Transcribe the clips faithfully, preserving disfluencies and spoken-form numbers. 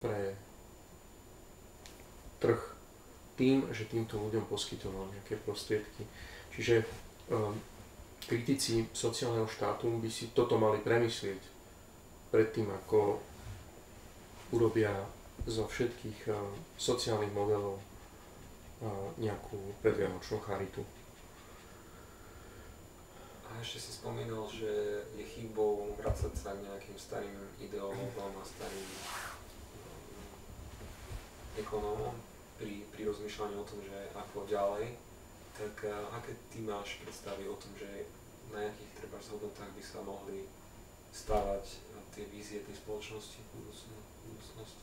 pre trh tým, že týmto ľuďom poskytoval nejaké prostriedky. Čiže um, kritici sociálneho štátu by si toto mali premyslieť predtým, ako urobia zo všetkých uh, sociálnych modelov uh, nejakú predvianočnú charitu. A ešte si spomínal, že je chybou vracať sa k nejakým starým ideológom a starým um, ekonómom pri, pri rozmýšľaní o tom, že ako ďalej. Tak uh, aké ty máš predstavy o tom, že na jakých treba hodnotách by sa mohli stávať uh, tie vízie tej spoločnosti v budúcnosti?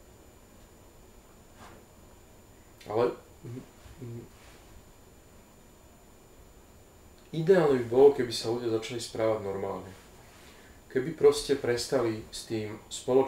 Ale ideálne by bolo, keby sa ľudia začali správať normálne. Keby proste prestali s tým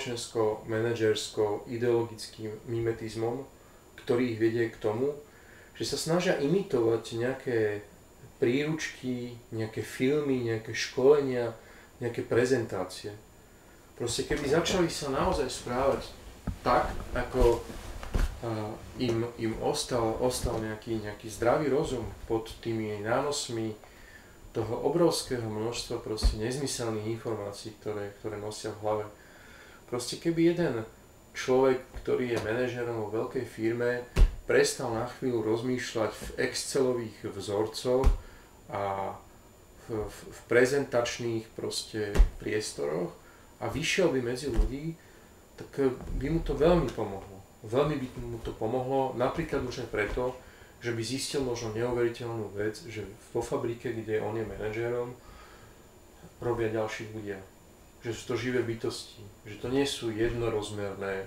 spoločensko-manažersko-ideologickým mimetizmom, ktorý ich vedie k tomu, že sa snažia imitovať nejaké príručky, nejaké filmy, nejaké školenia, nejaké prezentácie. Proste keby začali sa naozaj správať tak, ako uh, im, im ostal, ostal nejaký, nejaký zdravý rozum pod tými nánosmi toho obrovského množstva proste nezmyselných informácií, ktoré, ktoré nosia v hlave. Proste keby jeden človek, ktorý je manažerom vo veľkej firme, prestal na chvíľu rozmýšľať v excelových vzorcoch a v, v, v prezentačných proste priestoroch a vyšiel by medzi ľudí, tak by mu to veľmi pomohlo. Veľmi by mu to pomohlo, napríklad už aj preto, že by zistil možno neuveriteľnú vec, že vo fabrike, kde on je manažérom, robia ďalší ľudia. Že sú to živé bytosti, že to nie sú jednorozmerné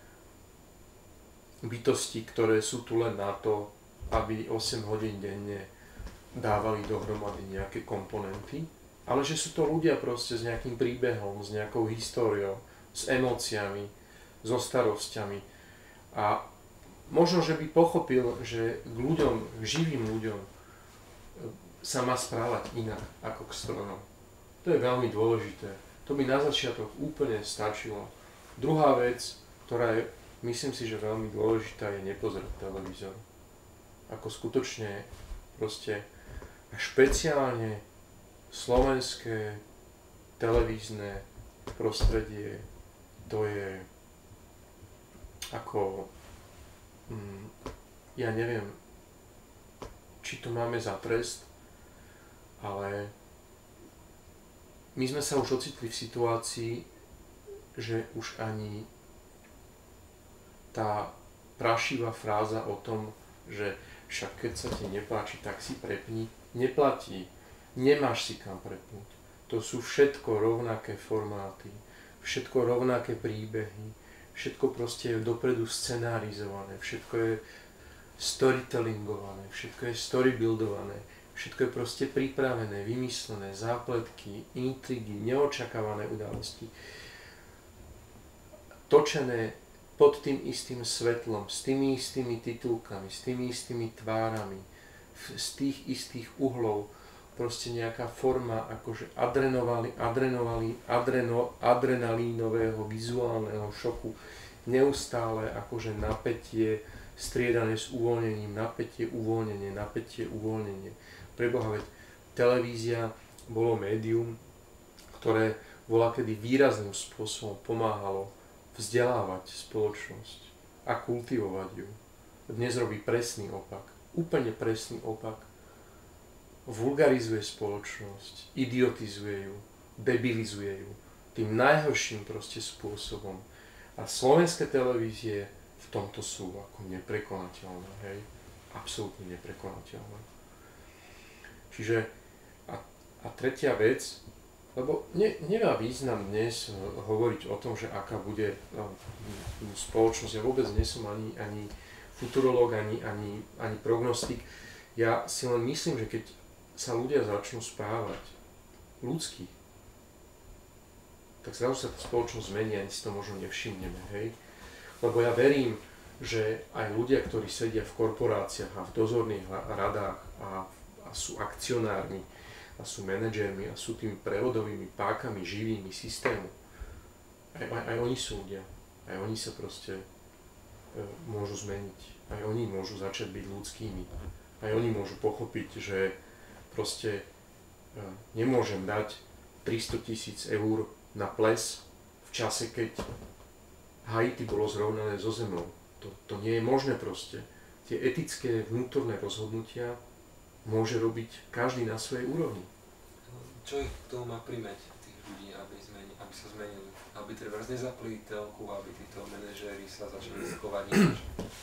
bytosti, ktoré sú tu len na to, aby osem hodín denne dávali dohromady nejaké komponenty, ale že sú to ľudia proste s nejakým príbehom, s nejakou históriou, s emóciami, so starosťami. A možno, že by pochopil, že k ľuďom, k živým ľuďom sa má správať inak ako k stronom. To je veľmi dôležité. To by na začiatok úplne stačilo. Druhá vec, ktorá je, myslím si, že veľmi dôležitá, je nepozerať televízor. Ako skutočne proste špeciálne slovenské televízne prostredie, to je ako ja neviem, či to máme za trest, ale my sme sa už ocitli v situácii, že už ani tá prašivá fráza o tom, že však keď sa ti nepáči, tak si prepni, neplatí. Nemáš si kam prepnúť. To sú všetko rovnaké formáty, všetko rovnaké príbehy, všetko proste je dopredu scenárizované, všetko je storytellingované, všetko je storybuildované, všetko je proste pripravené, vymyslené, zápletky, intrigy, neočakávané udalosti. Točené pod tým istým svetlom, s tými istými titulkami, s tými istými tvárami, z tých istých uhlov, proste nejaká forma akože adrenovali, adrenovali, adreno, adrenalínového vizuálneho šoku, neustále akože napätie striedané s uvoľnením, napätie, uvoľnenie, napätie, uvoľnenie. Preboha, veď televízia bolo médium, ktoré voľakedy výrazným spôsobom pomáhalo vzdelávať spoločnosť a kultivovať ju. Dnes robí presný opak, úplne presný opak. Vulgarizuje spoločnosť, idiotizuje ju, debilizuje ju tým najhorším proste spôsobom. A slovenské televízie v tomto sú ako neprekonateľné, hej? Absolútne neprekonateľné. Čiže a, a tretia vec, lebo ne, nemá význam dnes hovoriť o tom, že aká bude no, spoločnosť. Ja vôbec nie som ani, ani futurológ, ani, ani, ani prognostik. Ja si len myslím, že keď sa ľudia začnú správať ľudský, tak zrazu sa tá spoločnosť zmení, ani si to možno nevšimneme, hej? Lebo ja verím, že aj ľudia, ktorí sedia v korporáciách a v dozorných radách a, a sú akcionármi a sú manažérmi a sú tými prevodovými pákami živými systému, aj, aj, aj oni sú ľudia. Aj oni sa proste e, môžu zmeniť. Aj oni môžu začať byť ľudskými. Aj oni môžu pochopiť, že proste e, nemôžem dať tristotisíc eur na ples v čase, keď Haiti bolo zrovnané so zemou. To, to nie je možné proste. Tie etické vnútorné rozhodnutia môže robiť každý na svojej úrovni. Čo ich k tomu má primäť, tých ľudí, aby, zmeni, aby sa zmenili? Aby trebárs nezapli telku, aby títo manažéri sa začali skovať nič?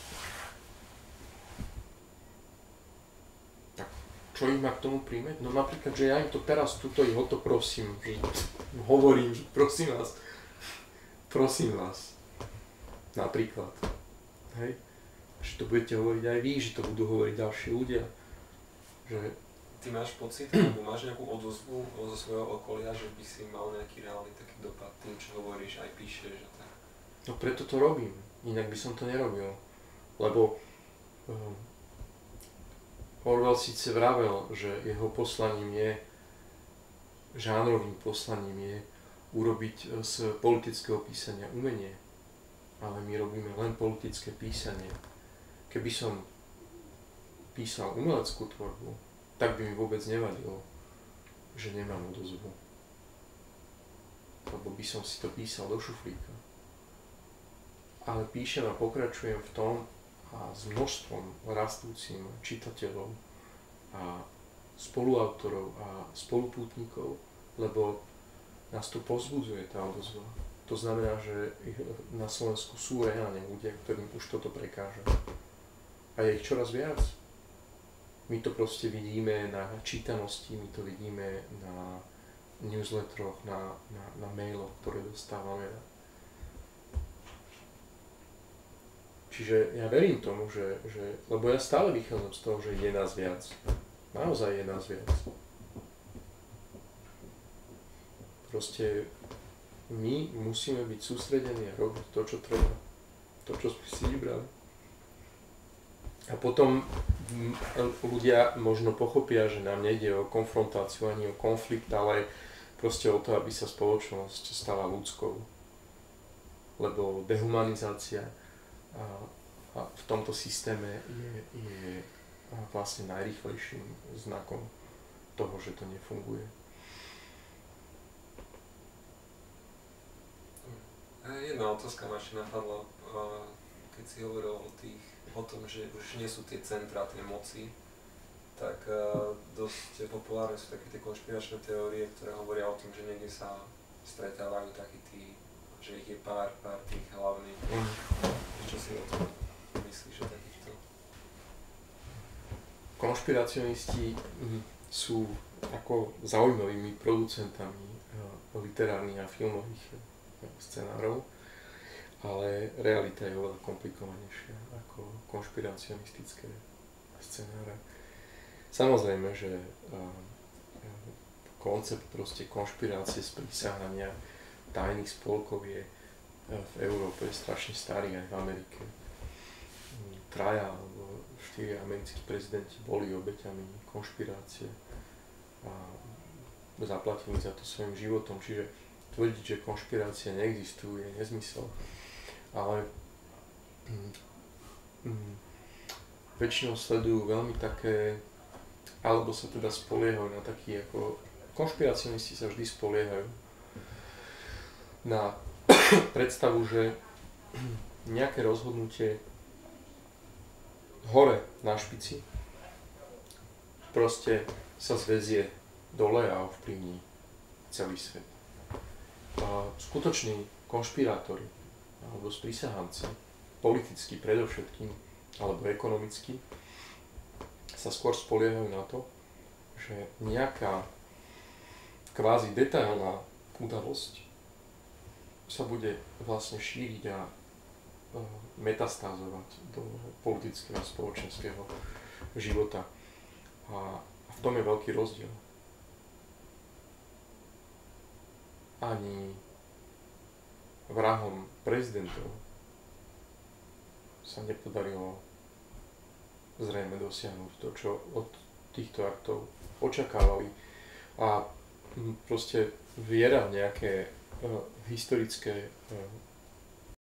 Tak, čo ich má k tomu primäť? No napríklad, že ja im to teraz, tuto ich o to prosím, že hovorím, že prosím vás, prosím vás, napríklad, hej, že to budete hovoriť aj vy, že to budú hovoriť ďalší ľudia, že... Ty máš pocit, alebo máš nejakú odozvu zo svojho okolia, že by si mal nejaký reálny taký dopad tým, čo hovoríš, aj píšeš a tak? No preto to robím, inak by som to nerobil, lebo um, Orwell síce vravel, že jeho poslaním je, žánrovým poslaním je urobiť z politického písania umenie, ale my robíme len politické písanie. Keby som písal umeleckú tvorbu, tak by mi vôbec nevadilo, že nemám odozvu. Lebo by som si to písal do šuflíka. Ale píšem a pokračujem v tom a s množstvom rastúcim čitateľov a spoluautorov a spolupútnikov, lebo nás to povzbudzuje tá odozva. To znamená, že na Slovensku sú reálne ľudia, ktorým už toto prekáža. A je ich čoraz viac. My to proste vidíme na čítanosti, my to vidíme na newsletteroch, na, na, na mailoch, ktoré dostávame. Čiže ja verím tomu, že, že, lebo ja stále vychádzam z toho, že je nás viac. Naozaj je nás viac. Proste my musíme byť sústredení a robiť to, čo treba. To, čo sme si vybrali. A potom ľudia možno pochopia, že nám nejde o konfrontáciu ani o konflikt, ale proste o to, aby sa spoločnosť stala ľudskou. Lebo dehumanizácia a, a v tomto systéme je, je vlastne najrýchlejším znakom toho, že to nefunguje. Jedna otázka ma ešte napadla, keď si hovoril o tých o tom, že už nie sú tie centrá, tie moci, tak uh, dosť populárne sú také tie konšpiračné teórie, ktoré hovoria o tom, že niekde sa stretávajú takí tí, že ich je pár, pár tých hlavných. Mm. Čo si o tom myslíš, o takýchto? Konšpiracionisti sú ako zaujímavými producentami uh, literárnych a filmových uh, scenárov, ale realita je oveľa komplikovanejšia ako konšpiracionistické scenáre. Samozrejme, že uh, koncept proste konšpirácie, sprísahania tajných spolkov je uh, v Európe strašne starý, aj v Amerike. Traja alebo štyri americkí prezidenti boli obeťami konšpirácie a zaplatili za to svojim životom, čiže tvrdiť, že konšpirácie neexistujú, je nezmysel. Ale mm, mm, väčšinou sledujú veľmi také, alebo sa teda spoliehajú na taký ako, konšpiracionisti sa vždy spoliehajú na predstavu, že nejaké rozhodnutie hore na špici proste sa zväzie dole a ovplyvní celý svet. A skutoční konšpirátori alebo sprísahanci, politicky predovšetkým, alebo ekonomicky, sa skôr spoliehajú na to, že nejaká kvázi detailná udalosť sa bude vlastne šíriť a metastázovať do politického a spoločenského života. A v tom je veľký rozdiel. Ani vrahom prezidentov sa nepodarilo zrejme dosiahnuť to, čo od týchto aktov očakávali. A proste viera v nejaké uh, historické uh,